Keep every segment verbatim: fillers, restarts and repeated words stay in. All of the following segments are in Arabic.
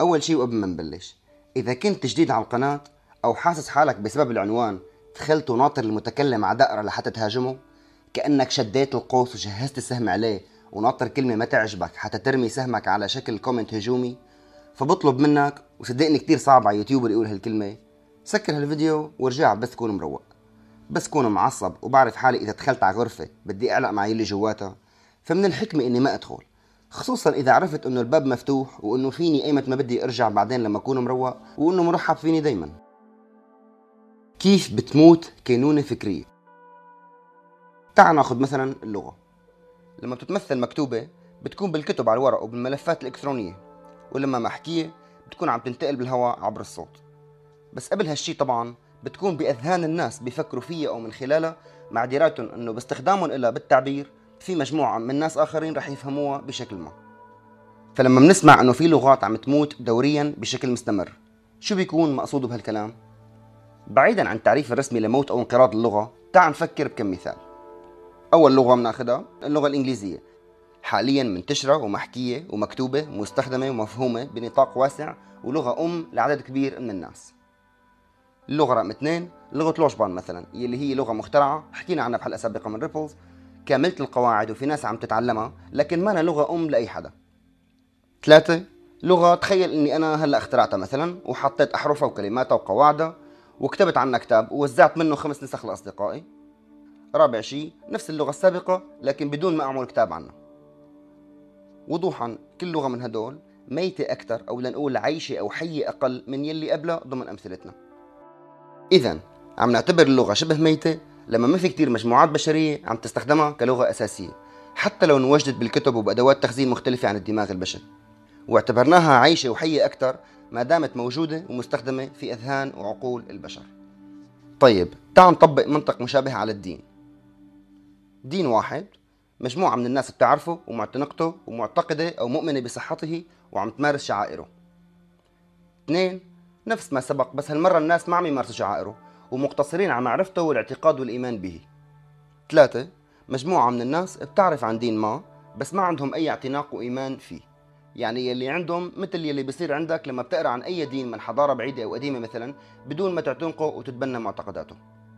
أول شي وقبل ما نبلش، إذا كنت جديد على القناة أو حاسس حالك بسبب العنوان دخلت وناطر المتكلم على دائرة لحتى تهاجمه، كأنك شديت القوس وجهزت السهم عليه وناطر كلمة ما تعجبك حتى ترمي سهمك على شكل كومنت هجومي، فبطلب منك، وصدقني كتير صعب على يوتيوبر يقول هالكلمة، سكر هالفيديو وارجع بس تكون مروق. بس كون معصب وبعرف حالي إذا دخلت على غرفة بدي أعلق معي اللي جواتها، فمن الحكمة إني ما أدخل، خصوصا إذا عرفت إنه الباب مفتوح وإنه فيني أيمت ما بدي أرجع بعدين لما أكون مروق، وإنه مرحب فيني دايما. كيف بتموت كينونة فكرية؟ تعال ناخذ مثلا اللغة. لما بتتمثل مكتوبة بتكون بالكتب على الورق وبالملفات الإلكترونية، ولما محكية بتكون عم تنتقل بالهواء عبر الصوت. بس قبل هالشي طبعا بتكون بأذهان الناس بيفكروا فيها أو من خلالها، مع درايتهم إنه باستخدامهم إلها بالتعبير في مجموعة من ناس آخرين رح يفهموها بشكل ما. فلما بنسمع إنه في لغات عم تموت دوريا بشكل مستمر، شو بيكون مقصوده بهالكلام؟ بعيدا عن التعريف الرسمي لموت أو انقراض اللغة، تعال نفكر بكم مثال. أول لغة بناخدها اللغة الإنجليزية، حاليا منتشرة ومحكية ومكتوبة ومستخدمة ومفهومة بنطاق واسع، ولغة أم لعدد كبير من الناس. اللغة رقم اثنين لغة لوشبان مثلا، يلي هي لغة مخترعة حكينا عنها بحلقة سابقة من ريبلز، كاملة القواعد وفي ناس عم تتعلمها لكن ما أنا لغة أم لأي حدا. ثلاثة لغة تخيل إني أنا هلأ اخترعتها مثلا وحطيت أحرفها وكلماتها وقواعدها وكتبت عنها كتاب ووزعت منه خمس نسخ لأصدقائي. رابع شيء نفس اللغة السابقة لكن بدون ما أعمل كتاب عنها. وضوحا كل لغة من هدول ميتة أكثر، أو لنقول عايشة أو حية أقل من يلي قبلها ضمن أمثلتنا. إذن عم نعتبر اللغة شبه ميتة لما ما في كتير مجموعات بشرية عم تستخدمها كلغة أساسية، حتى لو انوجدت بالكتب وبأدوات تخزين مختلفة عن الدماغ البشري، واعتبرناها عايشة وحية أكثر ما دامت موجودة ومستخدمة في أذهان وعقول البشر. طيب تعال نطبق منطق مشابه على الدين. دين واحد مجموعة من الناس بتعرفه ومعتنقته ومعتقدة أو مؤمنة بصحته وعم تمارس شعائره. اثنين نفس ما سبق بس هالمرة الناس ما عم يمارسوا شعائره ومقتصرين على معرفته والاعتقاد والإيمان به. ثلاثة مجموعة من الناس بتعرف عن دين ما بس ما عندهم أي اعتناق وإيمان فيه، يعني يلي عندهم مثل يلي بيصير عندك لما بتقرأ عن أي دين من حضارة بعيدة أو قديمة مثلا بدون ما تعتنقه وتتبنى معتقداته.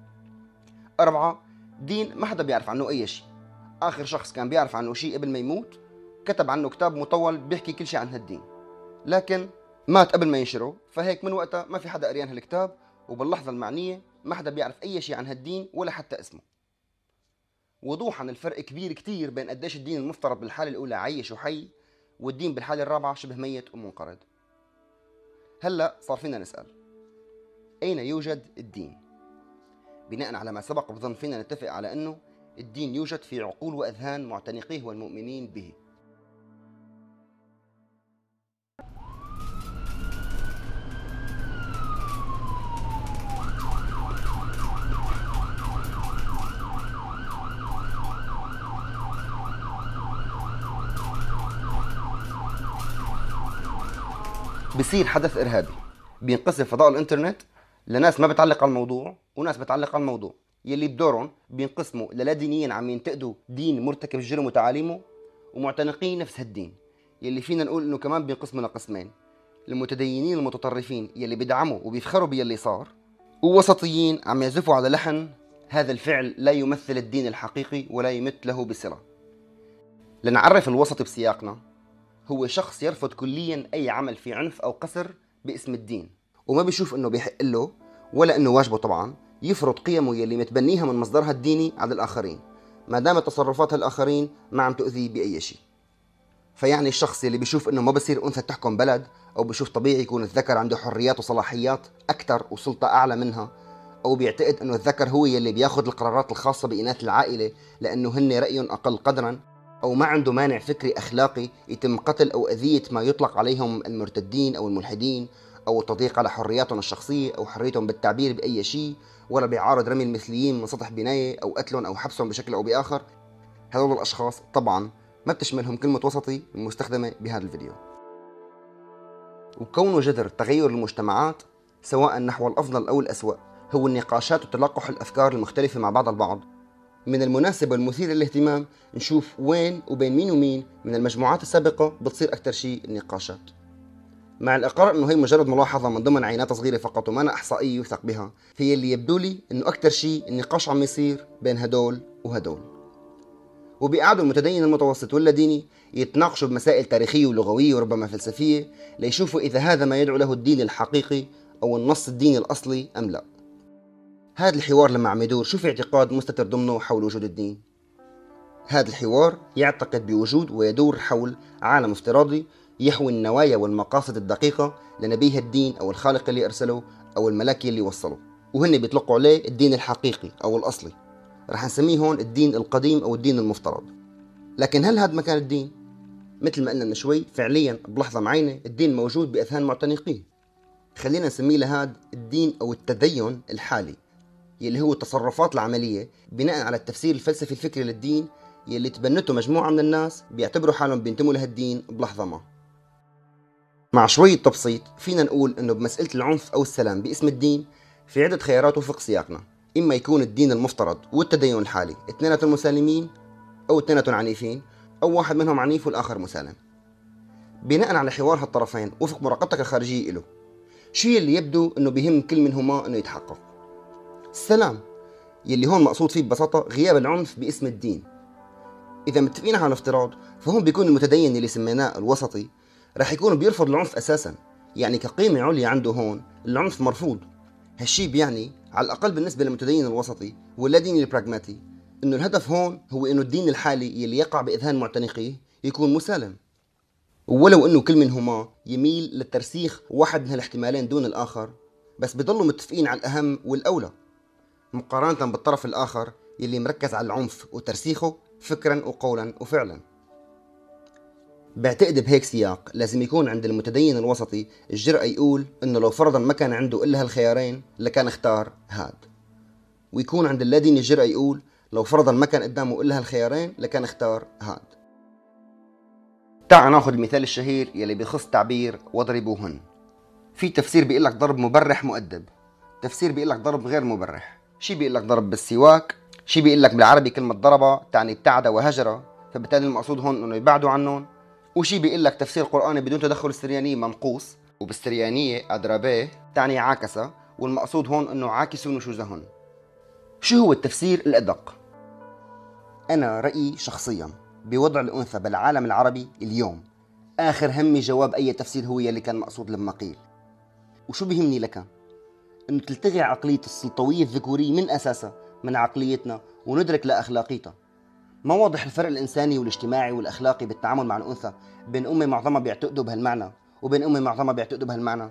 أربعة دين ما حدا بيعرف عنه أي شيء، آخر شخص كان بيعرف عنه شيء قبل ما يموت كتب عنه كتاب مطول بيحكي كل شيء عن هالدين، لكن مات قبل ما ينشره، فهيك من وقتها ما في حدا قريان هالكتاب، وباللحظة المعنية ما حدا بيعرف أي شيء عن هالدين ولا حتى اسمه. وضوحا الفرق كبير كتير بين قديش الدين المفترض بالحالة الأولى عايش وحي، والدين بالحالة الرابعة شبه ميت ومنقرض. هلأ صار فينا نسأل أين يوجد الدين؟ بناء على ما سبق بظن فينا نتفق على أنه الدين يوجد في عقول وأذهان معتنقيه والمؤمنين به. بصير حدث إرهابي بينقسم فضاء الإنترنت لناس ما بتعلق على الموضوع وناس بتعلق على الموضوع، يلي بدورهم بينقسموا للا دينيين عم ينتقدوا دين مرتكب الجرم وتعاليمه، ومعتنقين نفس هالدين يلي فينا نقول انه كمان بينقسموا لقسمين: المتدينين المتطرفين يلي بيدعموا وبيفخروا باللي صار، ووسطيين عم يعزفوا على لحن هذا الفعل لا يمثل الدين الحقيقي ولا يمت له بصلة. لنعرف الوسط بسياقنا، هو شخص يرفض كليا أي عمل في عنف أو قسر باسم الدين، وما بيشوف إنه بيحق له ولا إنه واجبه طبعا يفرض قيمه يلي متبنيها من مصدرها الديني على الآخرين، ما دامت تصرفات الآخرين ما عم تؤذي بأي شيء. فيعني الشخص يلي بيشوف إنه ما بصير أنثى تحكم بلد، أو بيشوف طبيعي يكون الذكر عنده حريات وصلاحيات أكثر وسلطة أعلى منها، أو بيعتقد إنه الذكر هو يلي بياخذ القرارات الخاصة بإناث العائلة لأنه هن رأيهم أقل قدرا، أو ما عنده مانع فكري أخلاقي يتم قتل أو أذية ما يطلق عليهم المرتدين أو الملحدين، أو التضييق على حرياتهم الشخصية أو حريتهم بالتعبير بأي شيء، ولا بيعارض رمي المثليين من سطح بناية أو قتلهم أو حبسهم بشكل أو بآخر. هذول الأشخاص طبعا ما بتشملهم كلمة وسطي المستخدمة بهذا الفيديو. وكونه جذر تغير المجتمعات سواء نحو الأفضل أو الأسوأ هو النقاشات وتلقح الأفكار المختلفة مع بعض البعض، من المناسب والمثير للاهتمام نشوف وين وبين مين ومين من المجموعات السابقة بتصير أكثر شيء النقاشات. مع الإقرار إنه هي مجرد ملاحظة من ضمن عينات صغيرة فقط وما أنا إحصائية يوثق بها، فهي اللي يبدو لي إنه أكثر شيء النقاش عم يصير بين هدول وهدول، وبيقعدوا المتدين المتوسط واللاديني يتناقشوا بمسائل تاريخية ولغوية وربما فلسفية ليشوفوا إذا هذا ما يدعو له الدين الحقيقي أو النص الديني الأصلي أم لا. هذا الحوار لما عم يدور شو في اعتقاد مستتر ضمنه حول وجود الدين؟ هذا الحوار يعتقد بوجود ويدور حول عالم افتراضي يحوي النوايا والمقاصد الدقيقة لنبيه الدين أو الخالق اللي أرسله أو الملاك اللي وصله، وهن بيطلقوا عليه الدين الحقيقي أو الأصلي. رح نسميه هون الدين القديم أو الدين المفترض. لكن هل هذا مكان الدين؟ مثل ما قلنا من شوي، فعليا بلحظة معينة الدين موجود بأذهان معتنقيه. خلينا نسميه لهذا الدين أو التدين الحالي، يلي هو التصرفات العملية بناء على التفسير الفلسفي الفكري للدين يلي تبنته مجموعة من الناس بيعتبروا حالهم بينتموا لهالدين بلحظة ما. مع شوية تبسيط فينا نقول انه بمسألة العنف او السلام باسم الدين في عدة خيارات وفق سياقنا، اما يكون الدين المفترض والتدين الحالي اثنيناتهم مسالمين، او اثنيناتهم عنيفين، او واحد منهم عنيف والاخر مسالم. بناء على حوار هالطرفين وفق مراقبتك الخارجية له، شو اللي يبدو انه بهم كل منهما انه يتحقق؟ السلام، يلي هون مقصود فيه ببساطة غياب العنف باسم الدين. إذا متفقين على الافتراض فهون بيكون المتدين اللي سميناه الوسطي رح يكون بيرفض العنف أساسا، يعني كقيمة عليا عنده هون العنف مرفوض. هالشي بيعني على الأقل بالنسبة للمتدين الوسطي واللاديني البراغماتي إنه الهدف هون هو إنه الدين الحالي يلي يقع بإذهان معتنقيه يكون مسالم، ولو إنه كل منهما يميل للترسيخ واحد من الاحتمالين دون الآخر، بس بيضلوا متفقين على الأهم والأولى مقارنة بالطرف الآخر يلي مركز على العنف وترسيخه فكرا وقولا وفعلا. بعتقد بهيك سياق لازم يكون عند المتدين الوسطي الجرأة يقول انه لو فرضا ما كان عنده الا هالخيارين لكان اختار هاد، ويكون عند اللاديني الجرأة يقول لو فرضا ما كان قدامه الا هالخيارين لكان اختار هاد. تعال ناخذ المثال الشهير يلي بيخص تعبير واضربوهن. في تفسير بيقول لك ضرب مبرح مؤدب، تفسير بيقول لك ضرب غير مبرح، شي بيقول لك ضرب بالسواك، شي بيقول لك بالعربي كلمة ضربة تعني ابتعد وهجر، فبالتالي المقصود هون انه يبعدوا عنهم، وشي بيقول لك تفسير قرآني بدون تدخل السريانية منقوص، وبالسريانية أدربيه تعني عاكسة، والمقصود هون انه عاكسوا نشوزهن. شو هو التفسير الأدق؟ أنا رأيي شخصيا بوضع الأنثى بالعالم العربي اليوم آخر همي جواب أي تفسير هو يلي كان مقصود لما قيل. وشو بيهمني لك؟ انه تلتغي عقلية السلطوية الذكورية من أساسها من عقليتنا وندرك لأخلاقيتها. ما واضح الفرق الإنساني والاجتماعي والأخلاقي بالتعامل مع الأنثى بين أمة معظمها بيعتقدوا بهالمعنى وبين أمة معظمها بيعتقدوا بهالمعنى؟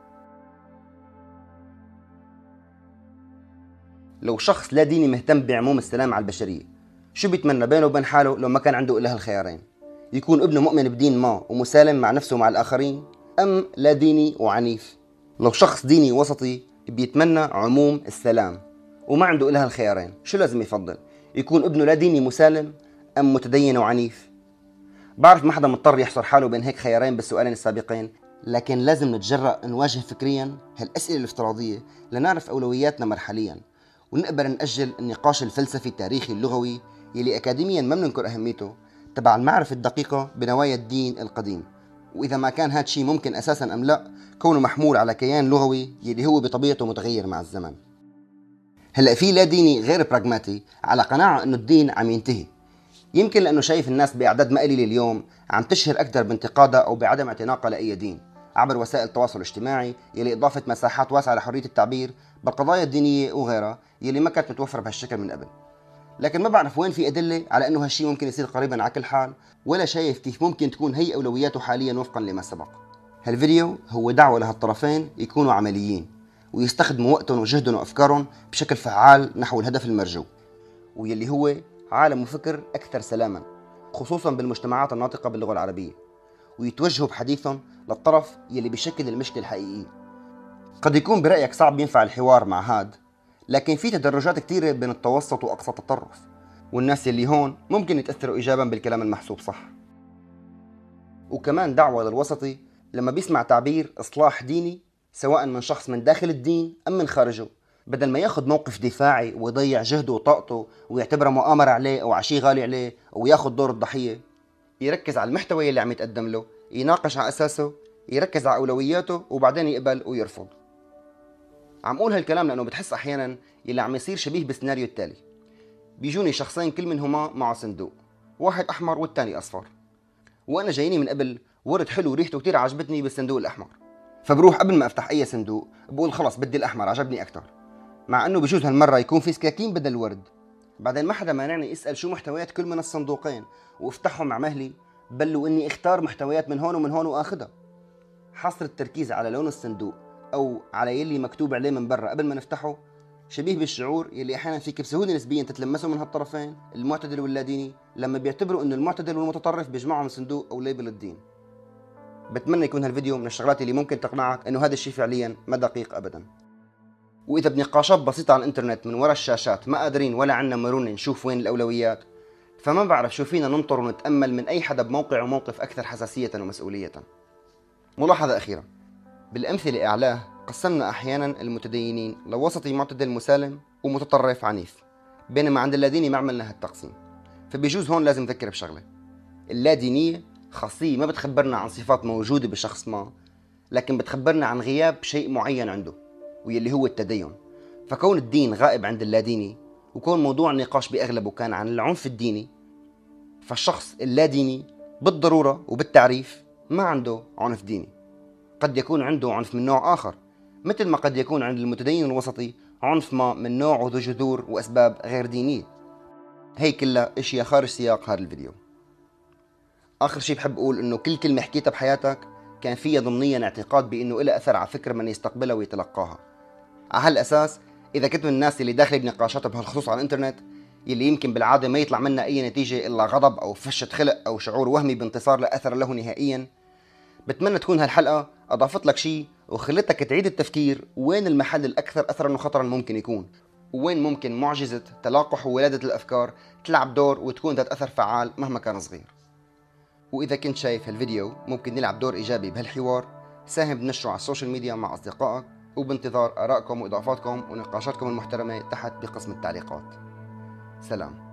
لو شخص لا ديني مهتم بعموم السلام على البشرية، شو بيتمنى بينه وبين حاله لو ما كان عنده إلا هالخيارين؟ يكون ابنه مؤمن بدين ما ومسالم مع نفسه ومع الآخرين، أم لا ديني وعنيف؟ لو شخص ديني وسطي بيتمنى عموم السلام وما عنده إلا هالخيارين، شو لازم يفضل؟ يكون ابنه لا ديني مسالم أم متدين وعنيف؟ بعرف ما حدا مضطر يحصر حاله بين هيك خيارين بالسؤالين السابقين، لكن لازم نتجرأ نواجه فكريا هالأسئلة الافتراضية لنعرف أولوياتنا مرحليا، ونقبل نأجل النقاش الفلسفي التاريخي اللغوي يلي أكاديميا ما بننكر أهميته تبع المعرفة الدقيقة بنوايا الدين القديم، وإذا ما كان هاد شيء ممكن أساسا أم لا كونه محمول على كيان لغوي يلي هو بطبيعته متغير مع الزمن. هلأ في لا ديني غير براغماتي على قناعة أنه الدين عم ينتهي، يمكن لأنه شايف الناس بأعداد ما قليلة اليوم عم تشهر أكثر بانتقادها أو بعدم اعتناقها لأي دين عبر وسائل التواصل الاجتماعي يلي إضافة مساحات واسعة لحرية التعبير بالقضايا الدينية وغيرها يلي ما كانت متوفرة بهالشكل من قبل. لكن ما بعرف وين في أدلة على أنه هالشي ممكن يصير قريبا على كل حال، ولا شايف كيف ممكن تكون هي أولوياته حاليا وفقا لما سبق. هالفيديو هو دعوة لهالطرفين يكونوا عمليين ويستخدموا وقتهم وجهدهم وأفكارهم بشكل فعال نحو الهدف المرجو، واللي هو عالم وفكر أكثر سلاما خصوصا بالمجتمعات الناطقة باللغة العربية، ويتوجهوا بحديثهم للطرف يلي بيشكل المشكلة الحقيقية. قد يكون برأيك صعب ينفع الحوار مع هاد، لكن في تدرجات كثيرة بين التوسط وأقصى التطرف، والناس اللي هون ممكن يتأثروا إيجابا بالكلام المحسوب صح. وكمان دعوة للوسطي لما بيسمع تعبير إصلاح ديني سواء من شخص من داخل الدين أم من خارجه، بدل ما ياخذ موقف دفاعي ويضيع جهده وطاقته ويعتبرها مؤامرة عليه أو عشي غالي عليه أو ياخذ دور الضحية، يركز على المحتوى اللي عم يتقدم له، يناقش على أساسه، يركز على أولوياته وبعدين يقبل ويرفض. عم قول هالكلام لأنه بتحس أحيانا يلي عم يصير شبيه بالسيناريو التالي: بيجوني شخصين كل منهما معه صندوق، واحد أحمر والتاني أصفر، وأنا جايني من قبل ورد حلو ريحته كتير عجبتني بالصندوق الأحمر، فبروح قبل ما أفتح أي صندوق بقول خلص بدي الأحمر عجبني أكتر، مع أنه بجوز هالمرة يكون في سكاكين بدل الورد. بعدين ما حدا مانعني اسأل شو محتويات كل من الصندوقين وافتحهم مع مهلي، بل وإني اختار محتويات من هون ومن هون وآخدها. حصر التركيز على لون الصندوق أو على يلي مكتوب عليه من برا قبل ما نفتحه شبيه بالشعور يلي أحيانا فيك بسهولة نسبيا تتلمسه من هالطرفين، المعتدل واللاديني، لما بيعتبروا إنه المعتدل والمتطرف بيجمعهم صندوق أو ليبل الدين. بتمنى يكون هالفيديو من الشغلات اللي ممكن تقنعك إنه هذا الشيء فعليا ما دقيق أبدا. وإذا بنقاشات بسيطة على الإنترنت من وراء الشاشات ما قادرين ولا عنا مرونة نشوف وين الأولويات، فما بعرف شو فينا ننطر ونتأمل من أي حدا بموقع وموقف أكثر حساسية ومسؤولية. ملاحظة أخيرة: بالأمثلة أعلاه قسمنا أحيانا المتدينين لوسطي معتدل مسالم ومتطرف عنيف، بينما عند اللاديني ما عملنا هالتقسيم. فبيجوز هون لازم نذكر بشغلة: اللادينية خاصية ما بتخبرنا عن صفات موجودة بشخص ما، لكن بتخبرنا عن غياب شيء معين عنده واللي هو التدين. فكون الدين غائب عند اللاديني وكون موضوع النقاش بأغلبه كان عن العنف الديني، فالشخص اللاديني بالضرورة وبالتعريف ما عنده عنف ديني. قد يكون عنده عنف من نوع آخر، مثل ما قد يكون عند المتدين الوسطي عنف ما من نوع وذو جذور وأسباب غير دينية. هي كلها اشياء خارج سياق هذا الفيديو. آخر شي بحب أقول إنه كل كلمة حكيتها بحياتك كان فيها ضمنيا اعتقاد بإنه إلها أثر على فكر من يستقبلها ويتلقاها. على هالأساس إذا كنت من الناس اللي داخلة بنقاشات بهالخصوص على الإنترنت يلي يمكن بالعادة ما يطلع منها أي نتيجة إلا غضب أو فشة خلق أو شعور وهمي بانتصار لا أثر له نهائيا، بتمنى تكون هالحلقة أضافت لك شيء وخلتك تعيد التفكير وين المحل الأكثر أثرا وخطرا ممكن يكون، وين ممكن معجزة تلاقح وولادة الأفكار تلعب دور وتكون ذات أثر فعال مهما كان صغير. وإذا كنت شايف هالفيديو ممكن نلعب دور إيجابي بهالحوار، ساهم بنشره على السوشيال ميديا مع أصدقائك، وبانتظار آرائكم وإضافاتكم ونقاشاتكم المحترمة تحت بقسم التعليقات. سلام.